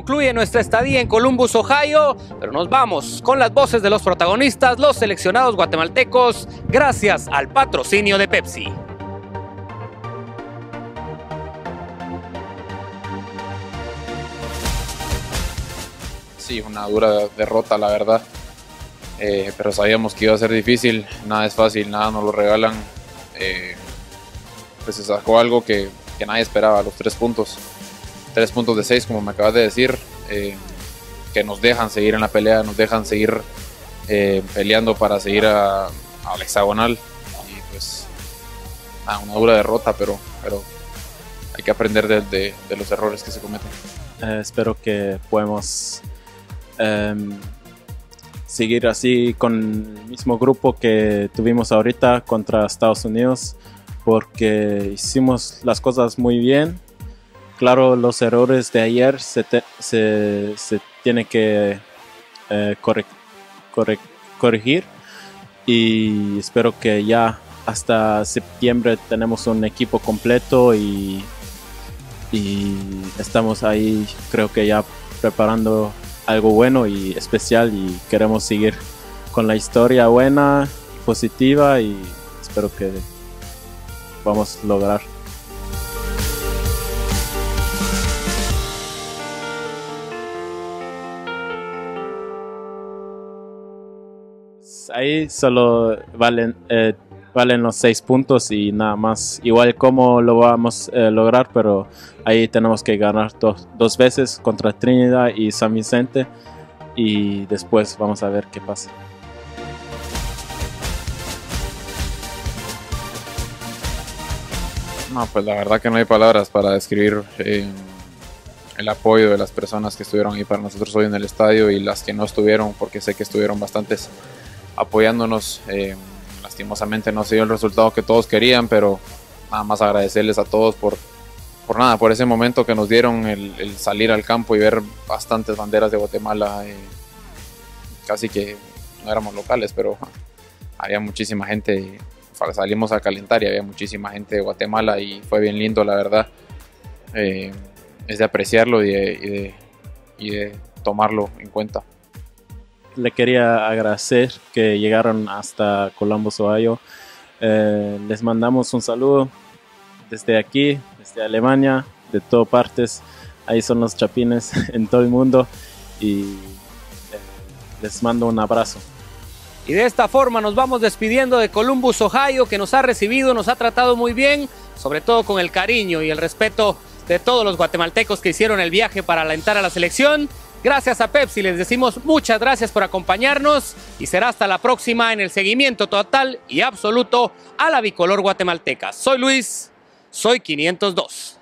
concluye nuestra estadía en Columbus, Ohio, pero nos vamos con las voces de los protagonistas, los seleccionados guatemaltecos, gracias al patrocinio de Pepsi. Sí, una dura derrota, la verdad, pero sabíamos que iba a ser difícil, nada es fácil, nada nos lo regalan, pues se sacó algo que nadie esperaba, los 3 puntos. 3 puntos de 6, como me acabas de decir, que nos dejan seguir en la pelea, nos dejan seguir peleando para seguir al hexagonal. Y pues, una dura derrota, pero hay que aprender de los errores que se cometen. Espero que podamos seguir así con el mismo grupo que tuvimos ahorita contra Estados Unidos, porque hicimos las cosas muy bien. Claro, los errores de ayer se tienen que corregir, y espero que ya hasta septiembre tenemos un equipo completo y estamos ahí, creo que ya preparando algo bueno y especial, y queremos seguir con la historia buena, positiva, y espero que vamos a lograr. Ahí solo valen los 6 puntos y nada más. Igual cómo lo vamos a lograr, pero ahí tenemos que ganar dos veces contra Trinidad y San Vicente, y después vamos a ver qué pasa. No, pues la verdad que no hay palabras para describir el apoyo de las personas que estuvieron ahí para nosotros hoy en el estadio, y las que no estuvieron, porque sé que estuvieron bastantes apoyándonos. Lastimosamente no se dio el resultado que todos querían, pero nada más agradecerles a todos por ese momento que nos dieron, el salir al campo y ver bastantes banderas de Guatemala. Casi que no éramos locales, pero había muchísima gente. Salimos a calentar y había muchísima gente de Guatemala, y fue bien lindo, la verdad. Es de apreciarlo y de tomarlo en cuenta. Le quería agradecer que llegaron hasta Columbus, Ohio. Les mandamos un saludo desde aquí, desde Alemania, de todas partes. Ahí son los chapines en todo el mundo, y les mando un abrazo. Y de esta forma nos vamos despidiendo de Columbus, Ohio, que nos ha recibido, nos ha tratado muy bien, sobre todo con el cariño y el respeto de todos los guatemaltecos que hicieron el viaje para alentar a la selección. Gracias a Pepsi, les decimos muchas gracias por acompañarnos, y será hasta la próxima en el seguimiento total y absoluto a la bicolor guatemalteca. Soy Luis, soy 502.